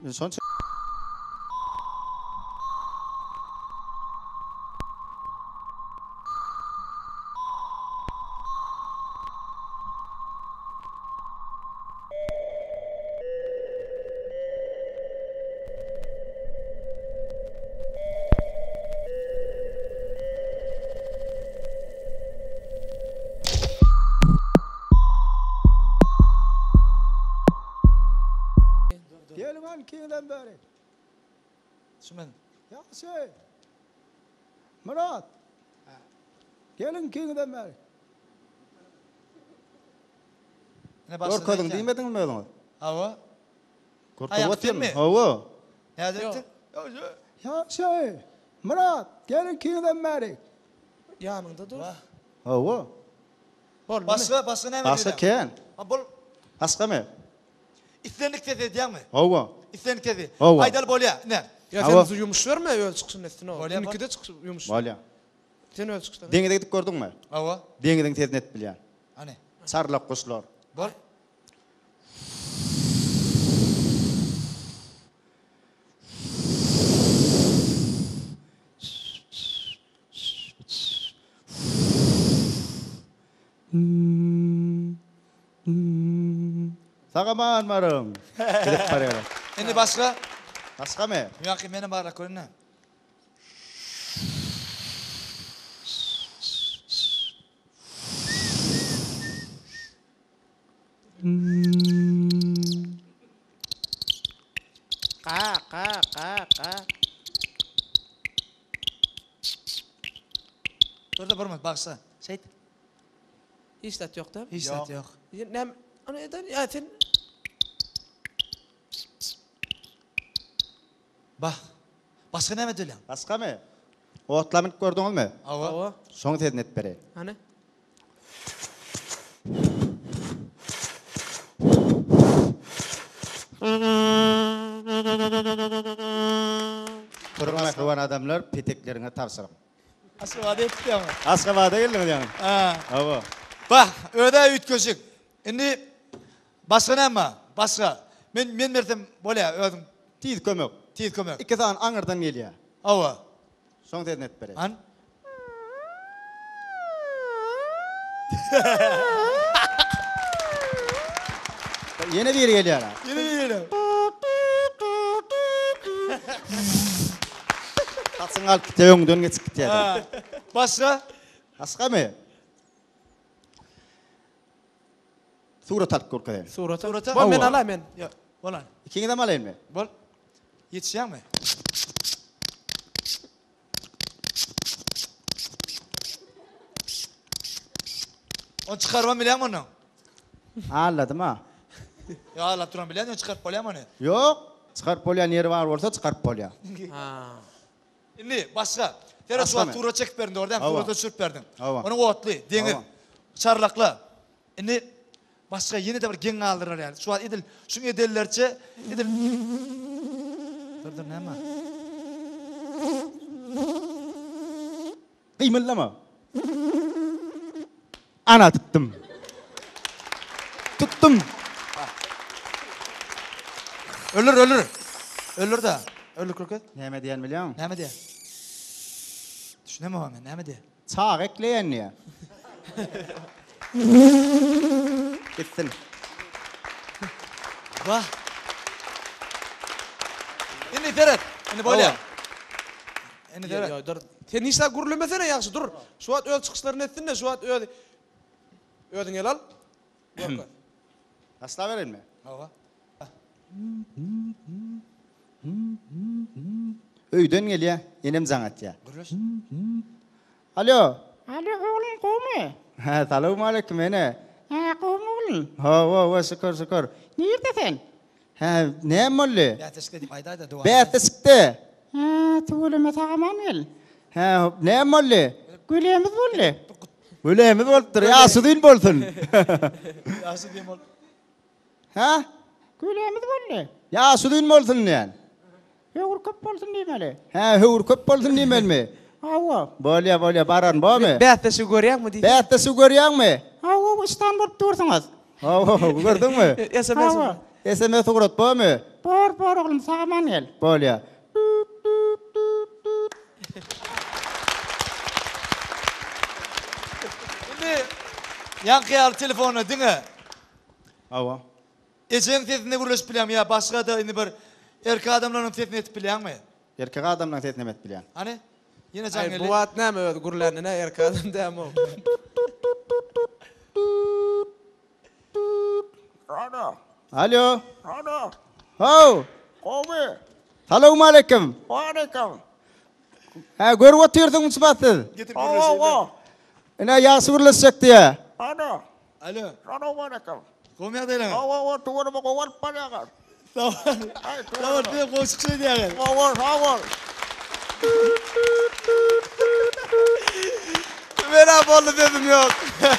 Sonça Gelin kiyden beri. Şumen. Yagsy Myrat. Gelin kiyden beri. Ne başladın? Korkadın demedin mi oğlum? Hava. Korkadın mı? Hava. Ne dedin? Yagsy Myrat. Gelin kiyden beri. Yanında dur. Hava. Başka ne mi? Başka ken. Bol. Başka mı? İstenlik dedi diyor mu? Hava. İstenlik dedi. Hava. Aydal bol ya. Ne? Ya Hava. sen yumuş verme öyle çıksın ettin o. Bolya Benimki de çıksın yumuş. Balya. Sen öyle çıksın. Dengede gidip gördün mü? Hava. Dengeden teznet bilyan. Hani? Sarlak kuşlar. Bol. Sağaman varım. Gidip parayla. Şimdi başka? Başka mı? Müyakim benim bağıra koyun ne? Ka. Dur da vurma baksa. Seyit. Hiç tat yok da. Hiç tat yok. Ne? Onu eder ya sen. Bak. Başka ne mi diyorsun? Başka mı? O otlamını gördün mü? Hava. Hava. Son teznet beri. Hani? Kurban kıvan adamlar peteklerine tavsırım. Asıl vade etti ama. Aska vada geldin mi yani? Ha. Hava. Bak öyle üç gözük. Şimdi başka ne mi? Başka. Ben mertem böyle öldüm. Tid kömök. Tiyit kömür. İki tane anırdan geliyor. Hava. Son teznet beri. An? Yeni bir geliyor. Yine yine. Tatsın al kiteyong dön geçik kiteye. Başka? Başka mı? Surat at korkayım. Surata. Surata. Bol ben Hava. alayım ben. Ya. Olan. İkini de mi alayım mı? Bol. Yetişecek mi? Onu çıkarmam bilen onu. Anladım ha. Ya Allah duran bilen onu çıkarıp bilen onu. Yok. Çıkar polya yeri var olsa çıkar polya. Ha. Şimdi başka. Tere Başka şu mı? tura çekip verdin oradan. Hava. Tura da sürüp verdin. Hava. Onu otlu, dengir, Hava. çarlakla. Şimdi başka yine de bir gen aldırır yani. Şu an idil, şunu edellerce, idil. Dur ne mi? Kıymıllama. Ana tuttum. Tuttum. Ölür ölür. Ölür da. Ölür kroket. Ne mi diyen biliyor musun? Ne mi diye? Düşünemem ama ne mi diye? Çağ ekleyen ya. Gitsin. Vah. Şimdi Ferhat. Şimdi böyle. Hava. Şimdi Ya, Ferhat. ya dur. Sen hiç daha gurulmasana yaxşı dur. Şu an öyle çıkışlarını ettin de şu an öyle. Ödün gel al. Asla verin mi? Hava. Öyden geliyor. Yenim zanat ya. Görüyoruz. Alo. Alo oğlum kovma. Ha, selamun aleyküm ene. Ha kovma oğlum. Ha, şükür. Neredesin? Ha, ne molli? Ya teşekkür ayda da dua. Beyte sıktı. Ha tuğlama tağaman gel. Ha, ne molli? Gülemiz buldu. Öyle mi boldur? Ya sudin bolsun. Asıl diyeyim ol. Ha? Gülemiz buldu. Ya sudin bolsun yani. Yoğur köp bolsun demeli. Ha, hur köp bolsun demel mi? Hava. Bolya baran bo mu? Beyhatta şu görüyor mu diye. Beyte su görüyor mu? Hava İstanbul dursunuz. Ha, gördün mü? Yasa Hava. SMS uğrat bolmy? Bor oğlum sağman gel. Bolýa. Şimdi yankıyalı telefonu dinle. Awa. Ejen sesine gürleşip bilýän ya başga da indi bir erkek adamlaryň sesini etip bilýänmi? Erkek adamdan sesini emet bilýän. Hani? Yine can Ay geldi. bu wat näme öýdi gurlarına erkadan däme o. Alo. Hadi. Ho. Kobe. Salamu aleyküm. Aleyküm. Ha, görüp otyrdyň sıbatsız. Getir Oo. Ina ýaşy gürleşecekdi ya. Hadi. Alo. Salamu aleyküm. Komya deylen. Oo, tuğra bak o var paraga. Tamam. Tamam, bir koşuk şey diýär. Oo. Merhaba oldu dedim yok.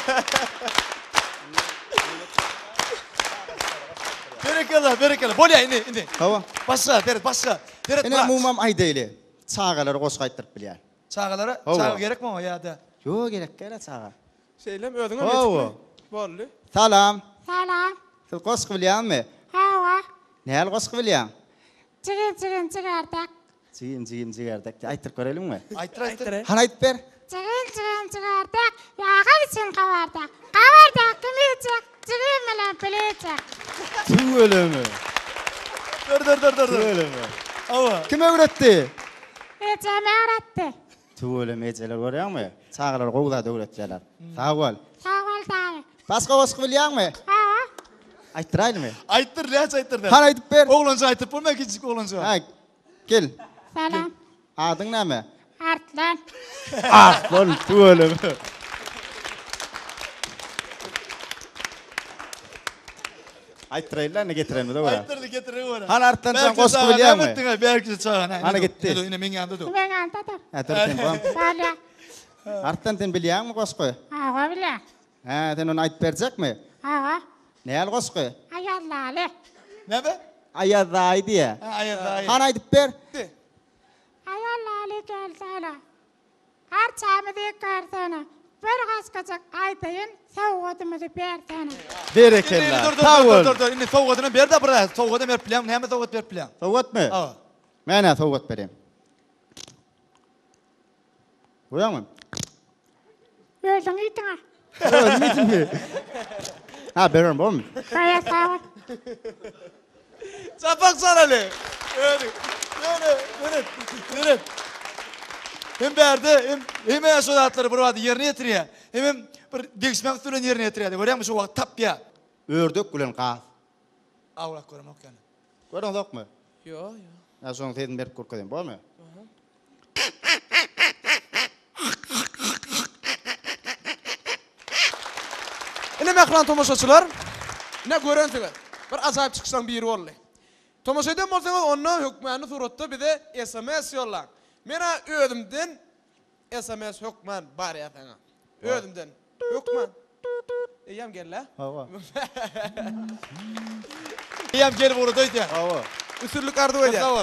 Berekala. Bolya indi. Hawa. Başka. Deret Ina mumam aýdaýly. Çağalar goşuk aýtyryp bilýär. Çağalara, Hava. çağa gerek mi o ya da? Yo gerek gele çağa. Şeylem ödüňe Oo. geçip. Bolly. Salam. Salam. Siz goşuk bilýärmi? Hava. Näl goşuk bilýän? Çıgartak. Jigim jigerdik. Aýtyryp görelimmi? Aytır. Han aýtyp ber. Çıgartak. Yağa için kavardak. Kavardak kimicek. Çıgım bilen bilecek. Tüw ölemi. Dur. Ölemi. Ava. Kim öwretdi? Eceme arattı. Tüw ölemi ejeler görýärmi? Çağalar gowlada öwretýärler. Sağ ol. Sağ ol dayı. Başga goşuk bilýärmi? Hava. Aýtyraylymy? Aytır, ne aytır der? Han aýtyp ber. Oğlanca aytır, bu mekicik oğlanca. Ha, gel. Salam. Adyň näme? Artlan. Ah, bol tüw ölemi. Aýtyraylar ne getirelim de gora. Aytırdı getirin ora. Han artdan sen goşuk bilýärmi? Belki çağına. Ana gitti. Yine men yanında dur. Ben antadım. Ha, terten bam. Balya. Artdan sen bilýärmi goşuky? Hava bile. Ha, sen onu aýtyp berjekmi? Hava. Näl goşuky? Ayarlale. Ne be? Aýazaý diýe. Ayır. Han aýtyp ber. Ayarlale gelsene. Her çamıdı görsene. Bir kaskacak aytayın. Soğudumuzu bersene. Berekellah. Sağ ol. Dur. Yine soğudunu ber de buraya. Soğudu ver plan. Näme soğud ver plan. Sowgatmy? Ava. Mene sowgat berem. Goýarmy? Öldün itine. Ölmedimi? Ha, berem bolmy? Kaya sağ ol. Çapak saralı. Yürü. Hem berdi, hem yaşadatları buraya yerine getiriyor. Hem bir değişmek türün yerine getiriyor. Görüyor musun? O tap ya. Ördük bilen gaz. Avlak görüm okyan. Görüň dokmy? Yo. Ya soň sedin berip gurkadym, bolmy? Ine mehran tomoşaçylar. Ne görensiniz? Bir azap çıksan bir bolla. Tomoşa eden bolsaňyz ondan hökmäni suratda bize SMS ýollaň. Mena ödümden SMS hökmän bar ýa-da. Ödümden. Hökmän. Eýem gelle. Hawa. Yem gelip orada öýdi. Hawa. Üsürlük ardy öýdi. Sağ ol.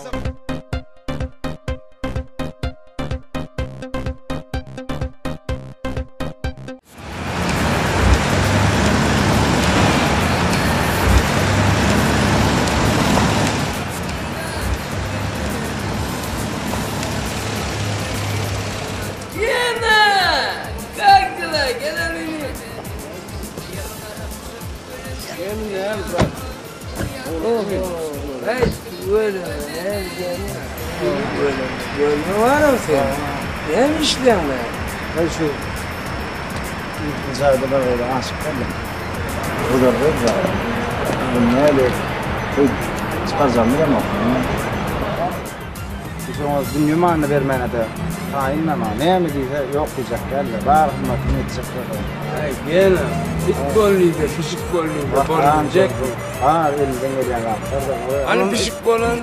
Ne var mı sen? Ne işleyen be? Ben şu müzaydalar öyle aşık kaldım. O da öyle. Ne öyle? Çıkaracağım bile mi? Sonra dünyamağını vermene de tayinleme. Ne mi diyse yok diyecek geldi. Var hükümetini edecek. Ay gene. Futbolluydu, fişikbolluydu. Bolluyacak. Ha elinden gelen kaptır. Hani fişik bolun?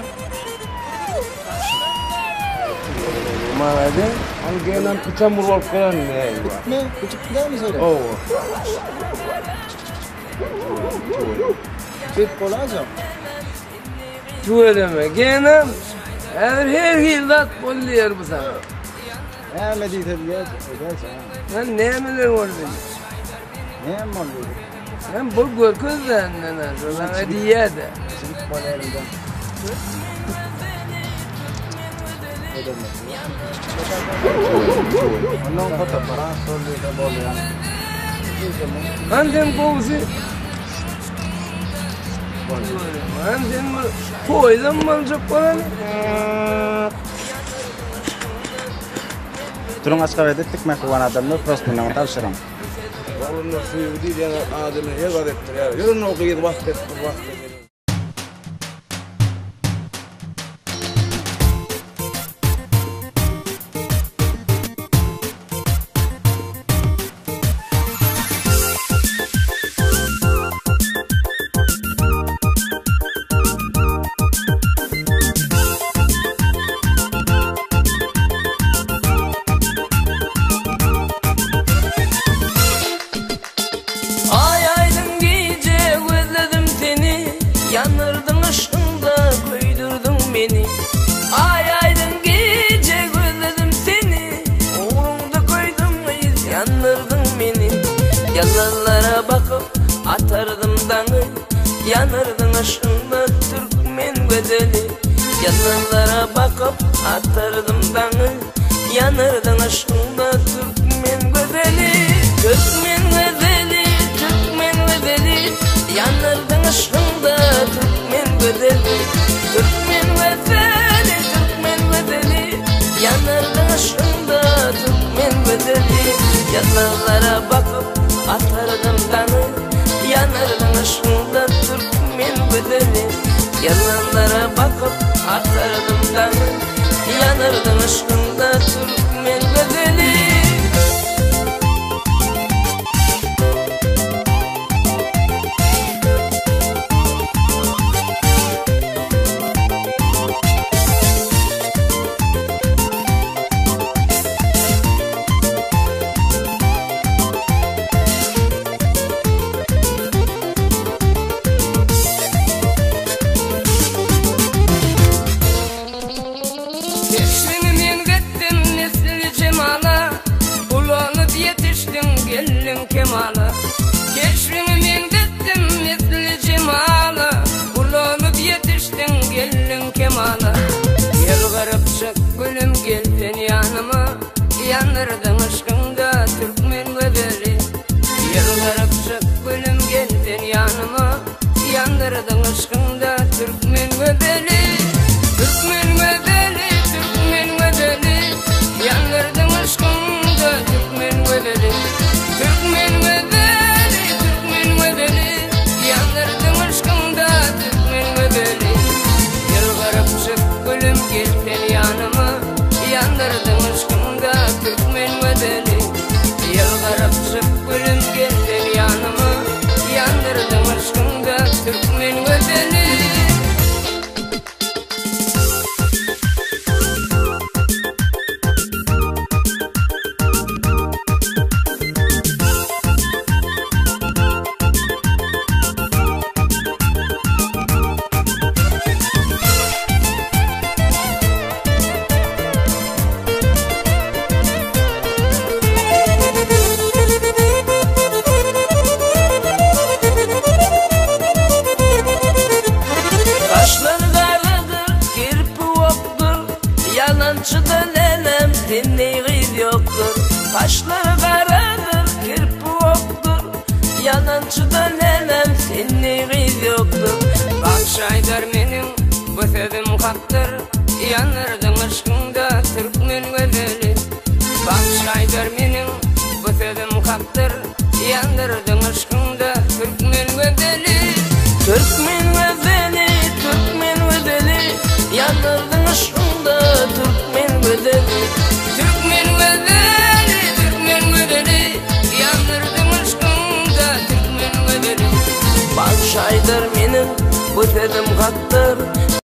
Malade. Hani gene kıçamur olup falan ne var? Ne? Küçük değil mi söyle? Oo. Futbol azam. Tuğleme gene. Her yılda bolluyor bu sana. Ne mi diyse diye. Lan ne miler orada? Ne mi oluyor? Hem bu görközden sana hediye de. Çocuk bana elimden. Ondan foto para soruyor da oluyor. Anten kovusu. Anten koydan mı çok para? Turun aşağı edettik mi kuvan adamlar prosto ne tavşıram. Onun suyu değil yani adını yer ettir ya. Yürün okuyup vakit ettir vakit. Yanırdın ışığında koydurdun beni. Ay aydın gece gözledim seni. Uğrunda koydum iz yanırdın beni. Yalanlara bakıp atardım danı. Yanırdın ışığında Türkmen güzeli. Yalanlara bakıp atardım danı. Yanırdın ışığında Türkmen güzeli. Türkmen güzeli, Türkmen güzeli. Yanırdın ışığında Türkmen güzeli. Türkmen güzeli, Türkmen güzeli. Yanırdın ışığında Türkmen güzeli. Yalanlara bakıp atardım danı. Yanırdın ışığında Türkmen güzeli. Yalanlara bakıp atardım danı. Yanırdın ışığında Türkmen güzeli. Kemala keşfini men dettim misli cemala. Bulanıp yetiştin gelin kemala. Gel garip çık gülüm geldin yanıma. Yanırdın aşkında Türkmen güzeli. Gel garip çık gülüm geldin yanıma. Yanırdın aşkında Türkmen güzeli. Türkmen güzeli, Türkmen güzeli. Yanırdın aşkında Türkmen güzeli. Türkmen güzeli, Türkmen güzeli. Yanırdın aşkında Türkmen güzeli. Gel garip çık gülüm geldin yanıma. Yanırdın aşkında Türkmen güzeli. Gel garip çık gülüm geldin yanıma. Yanırdın aşkında Türkmen güzeli. Kaşları karadır, kirpi oktur. Yalancıda nenem, senin kız yoktur. Bak şaydar benim, bu sedim kaptır. Yanırdın aşkında Türkmen güzeli. Bak şaydar benim, bu sedim kaptır. Yanırdın aşkında Türkmen güzeli. Türkmen güzeli, Türkmen güzeli. Yanırdın aşkında Türkmen güzeli. Türkmen güzeli. Şaydar menim bu sedim kattır.